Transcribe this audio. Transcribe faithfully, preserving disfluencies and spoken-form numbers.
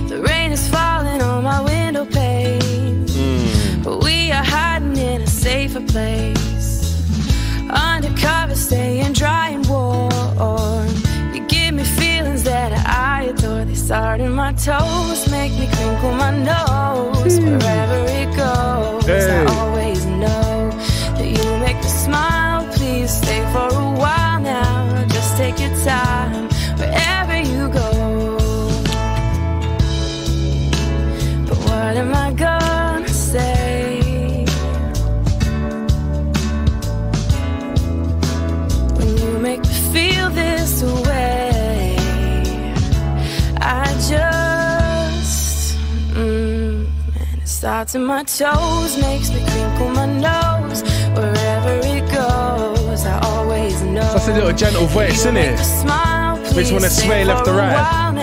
The rain is falling on my window panes, mm. but we are hiding in a safer place. Undercover, staying dry and warm. You give me feelings that I adore. They start in my toes, make me crinkle my nose. Wherever it goes, hey. I always know that you make me smile. Please stay for a while now. Just take your time wherever you go. But what am I gonna say when you make me feel this way? I just, mm, and it starts in my toes, makes me crinkle my nose. Wherever it goes, I always know. That's a little gentle voice, isn't it? Makes you want to sway left to right.